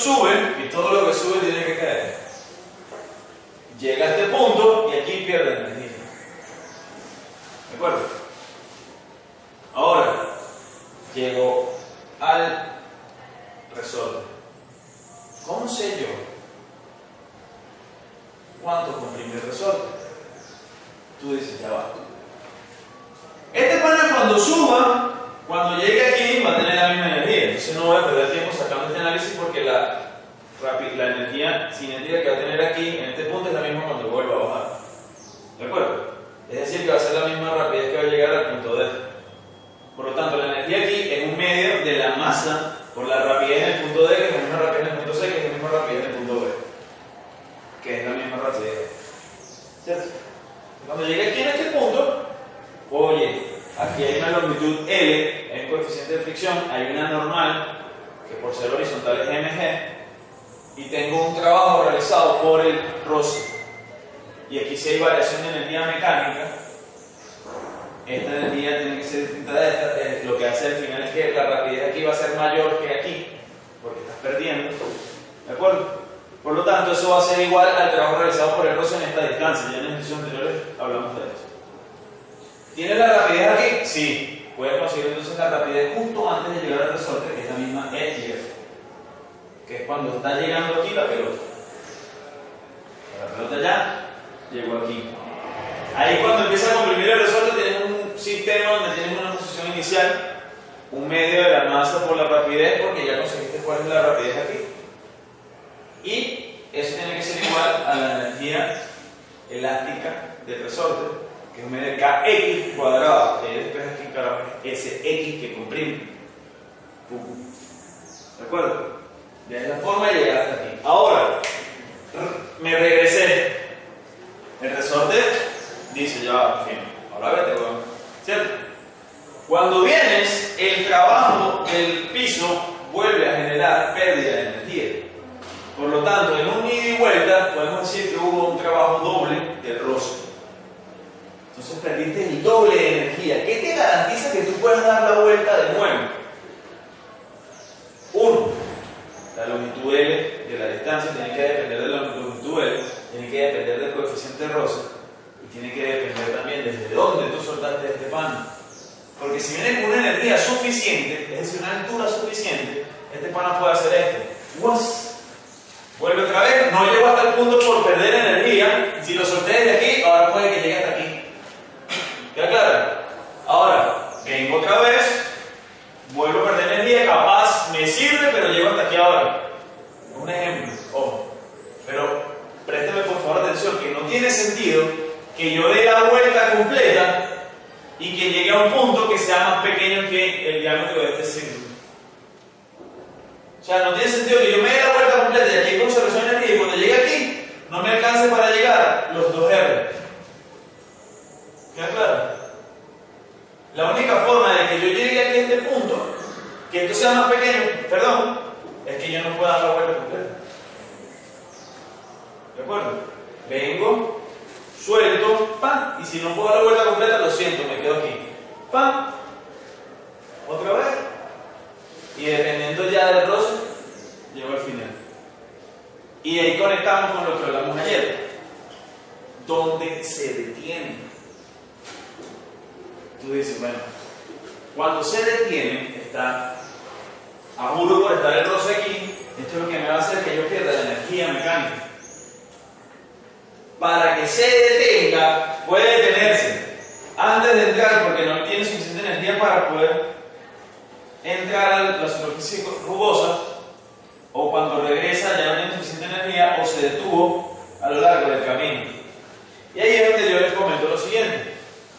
sube, y todo lo que sube tiene que caer. Llega a este punto y aquí pierde energía. ¿De acuerdo? Ahora, llego al resorte. ¿Cómo sé yo cuánto comprime el resorte? Tú dices, ya va. Este panel cuando suba, cuando llegue aquí, va a tener la misma energía. Entonces no voy a perder tiempo sacando este análisis porque la energía cinética que va a tener aquí, en este punto, es la misma cuando vuelva a bajar. ¿De acuerdo? Es decir, que va a ser la misma rapidez que va a llegar al punto D. Por lo tanto, la energía aquí es un medio de la masa por la rapidez en el punto D, que es la misma rapidez en el punto C, que es la misma rapidez en el punto B, que es la misma rapidez. ¿Cierto? Cuando llegue aquí en este punto, oye, aquí hay una longitud L, hay un coeficiente de fricción, hay una normal, que por ser horizontal es mg, y tengo un trabajo realizado por el roce. Y aquí si hay variación de energía mecánica, esta energía tiene que ser distinta de esta. Lo que hace al final es que la rapidez aquí va a ser mayor que aquí, porque estás perdiendo. ¿De acuerdo? Por lo tanto, eso va a ser igual al trabajo realizado por el roce en esta distancia. Ya en ejercicios anteriores hablamos de eso. ¿Tienes la rapidez aquí? Sí. Puedes conseguir entonces la rapidez justo antes de llegar al resorte, que es la misma E y F, que es cuando está llegando aquí la pelota. La pelota ya llegó aquí. Ahí cuando empieza a comprimir el resorte tienes un sistema donde tienes una posición inicial, un medio de la masa por la rapidez, porque ya conseguiste cuál es la rapidez aquí. Y eso tiene que ser igual a la energía elástica del resorte, que es un medio de kx cuadrado, que después aquí claro, ese x que comprime. ¿De acuerdo? De esa forma llegar hasta aquí. Ahora, me regresé. El resorte dice ya, en fin, ahora vete, weón. ¿Cierto? Cuando vienes, el trabajo del piso vuelve a generar pérdida de energía. Por lo tanto, en un ida y vuelta, podemos decir que hubo un trabajo doble del roce. Entonces perdiste el doble de energía. ¿Qué te garantiza que tú puedas dar la vuelta de nuevo? Uno, la longitud L de la distancia tiene que depender de la longitud L, tiene que depender del coeficiente de roce y tiene que depender también desde dónde tú soltaste este pan. Porque si vienes con una energía suficiente, es decir, una altura suficiente, este pan puede hacer esto. ¡Uas! Vuelve otra vez, no llego hasta el punto por perder energía. Si lo solté desde aquí, ahora puede que llegue hasta aquí. ¿Queda claro? Ahora, vengo otra vez, vuelvo a perder energía, capaz me sirve, pero llego hasta aquí ahora. Un ejemplo, ojo. Pero présteme por favor atención, que no tiene sentido que yo dé la vuelta completa y que llegue a un punto que sea más pequeño que el diámetro de este círculo. O sea, no tiene sentido que yo me dé la vuelta completa y aquí hay conservación de energía y cuando llegue aquí no me alcance para llegar los 2R. ¿Queda claro? La única forma de que yo llegue aquí a este punto, que esto sea más pequeño, perdón, es que yo no pueda dar la vuelta completa. ¿De acuerdo? Vengo, suelto, ¡pam! Y si no puedo dar la vuelta completa, lo siento, me quedo aquí. ¡Pam! Otra vez. Y dependiendo ya del roce, llego al final. Y ahí conectamos con lo que hablamos ayer. ¿Dónde se detiene? Tú dices, bueno, cuando se detiene, está a juro por estar el roce aquí, esto es lo que me va a hacer que yo pierda la energía mecánica. Para que se detenga, puede detenerse antes de entrar porque no tiene suficiente energía para poder entrar a la superficie rugosa, o cuando regresa ya no tiene suficiente energía o se detuvo a lo largo del camino. Y ahí es donde yo les comento lo siguiente.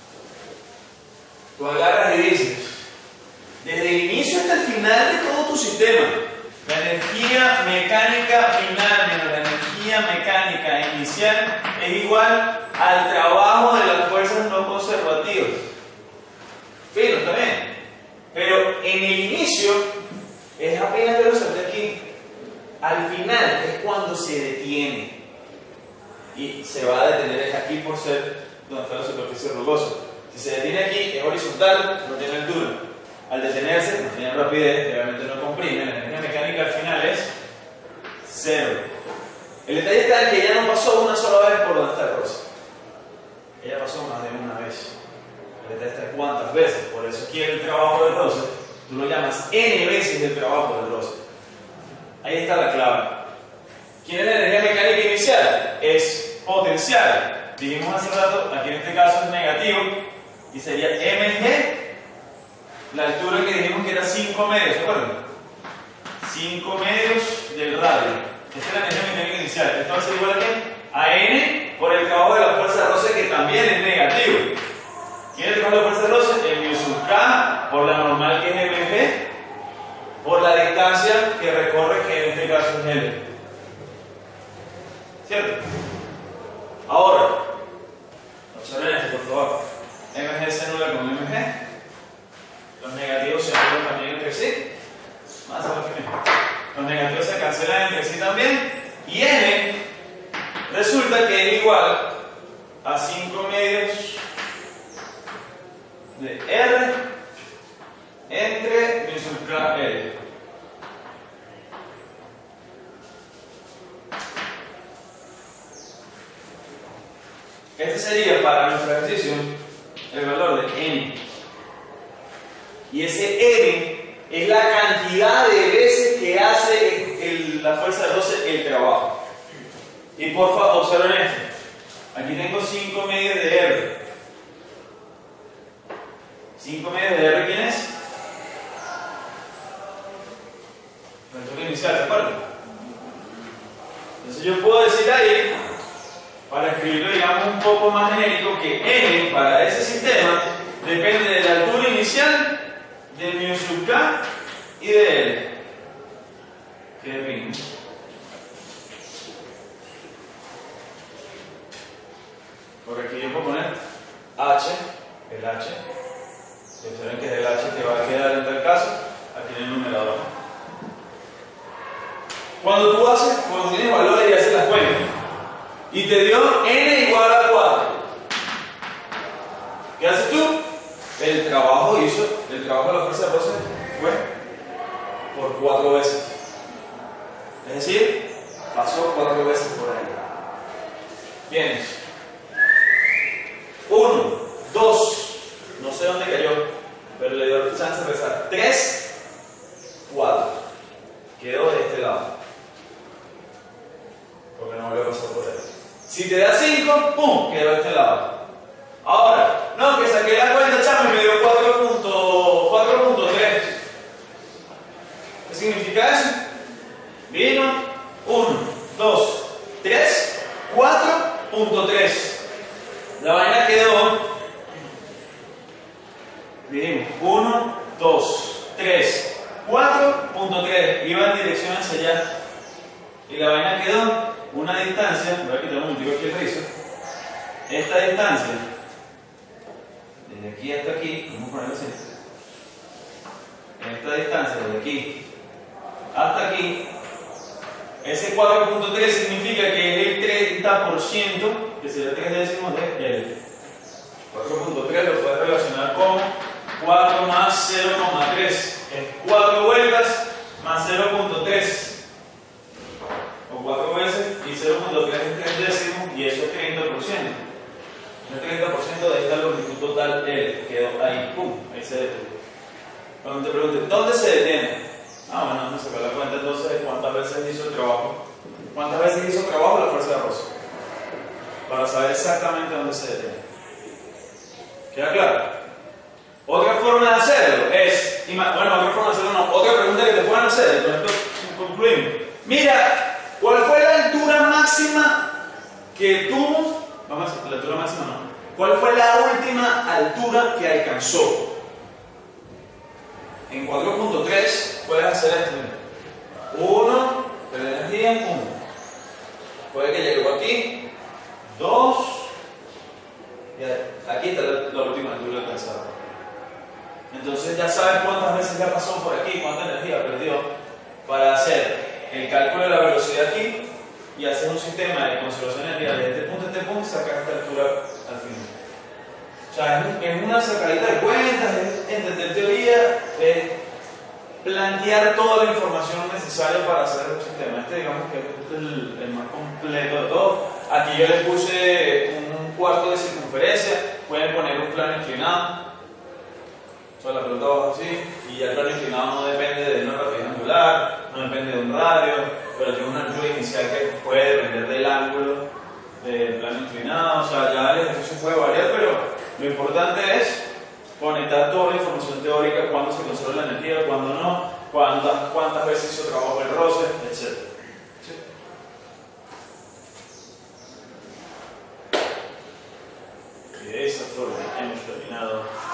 Tú agarras y dices, desde el inicio hasta el final de todo tu sistema, la energía mecánica final menos la energía mecánica inicial es igual al trabajo de las fuerzas no conservativas. Fino, está bien. Pero en el inicio es apenas que lo salté aquí. Al final es cuando se detiene. Y se va a detener es aquí por ser donde está la superficie rugosa. Si se detiene aquí es horizontal, no tiene altura. Al detenerse, no tiene rapidez, realmente no comprime. La energía mecánica al final es 0. El detalle está en que ella no pasó una sola vez por donde está el roce. Ella pasó más de una vez. El detalle está en cuántas veces. Por eso aquí el trabajo del roce, tú lo llamas n veces el trabajo del roce. Ahí está la clave. ¿Quién es la energía mecánica inicial? Es potencial. Dijimos hace rato, aquí en este caso es negativo, y sería mg, la altura que dijimos que era 5 medios, ¿se acuerdan? 5 medios del radio. Esta es la energía mecánica inicial. Esto va a ser igual a n por el trabajo de la fuerza de roce, que también es negativo. ¿Quién es el trabajo de la fuerza de roce? El mu sub k por la normal, que es mg, por la distancia que recorre, que en este caso es L. ¿Cierto? Ahora, observen esto, por favor. Mg se anula con mg. Los negativos se anulan también entre sí. Más a lo que mismo. Los negativos se cancelan entre sí también. Y n resulta que es igual a 5 medios de R entre mu sub k L. Este sería para nuestro ejercicio el valor de n. Y ese n es la cantidad de veces que hace la fuerza de roce el trabajo. Y por favor, observen esto. Aquí tengo 5 medios de R. 5 medios de R, ¿quién es? El toque inicial, ¿se acuerdan? Entonces yo puedo decir ahí, para escribirlo digamos un poco más genérico, que n para ese sistema depende de la altura inicial, de mu sub k y de L. ¿Qué depende? Porque aquí yo puedo poner h, el h. Observen que es el h que va a quedar en tal caso, aquí en el numerador. Cuando tienes valores y haces las cuentas, y te dio n igual a 4, ¿qué haces tú? El trabajo de la fuerza de roce fue por 4 veces. Es decir, pasó 4 veces por ahí. Bien. 1, 2, no sé dónde cayó, pero le dio chance de rezar. 3, 4. Quedó de este lado. Porque no volvió a pasar por ahí. Si te da 5, ¡pum! Quedó de este lado. Ahora, no, que saqué la cuenta, chamo, y me dio 4.3. ¿Qué significa eso? Vino 1, 2, 3, 4.3. La vaina quedó, dijimos, 1, 2, 3, 4.3. Iba en dirección hacia allá. Y la vaina quedó una distancia, voy a quitar un motivo aquí el rizo. Esta distancia, desde aquí hasta aquí, vamos a ponerlo así. Esta distancia, desde aquí hasta aquí, ese 4.3 significa que es el 30%, que sería 3 décimos de L. 4.3 lo puedes relacionar con 4 más 0,3. Es 4 vueltas más 0.3. O 4 veces, y 0.3 es 3 décimos, y eso es 30%. El 30% de esta longitud total L quedó ahí, ¡pum! Ahí se detiene. Cuando te pregunten, ¿dónde se detiene? Bueno, no se da cuenta entonces de cuántas veces hizo el trabajo. ¿Cuántas veces hizo trabajo la fuerza de roce? Para saber exactamente dónde se detiene. ¿Queda claro? Otra forma de hacerlo es, otra forma de hacerlo no, otra pregunta que te pueden hacer, con esto concluimos. Mira, ¿cuál fue la altura máxima que tuvo? Vamos a decir, la altura máxima no. ¿Cuál fue la última altura que alcanzó? En 4.3 puedes hacer esto. 1, de la energía, 1. Puede que llegó aquí, 2, y aquí está la última altura alcanzada. Entonces ya sabes cuántas veces ya pasó por aquí, cuánta energía perdió, para hacer el cálculo de la velocidad aquí y hacer un sistema de conservación de energía desde este punto a este punto y sacar esta altura al final. O sea, es una sacadita de cuentas, es entender teoría, plantear toda la información necesaria para hacer un sistema. Este digamos que es el más completo de todo. Aquí yo les puse un cuarto de circunferencia, pueden poner un plano inclinado. O sea, la pelota baja así, y el plano inclinado no depende de una rapidez angular, no depende de un radio, pero tiene una altura inicial que puede depender del ángulo del plano inclinado. O sea, ya el ejercicio puede variar, pero lo importante es conectar toda la información teórica, cuándo se conserva la energía, cuándo no, cuántas veces hizo trabajo el roce, etc. ¿Sí? Y de esa forma hemos terminado.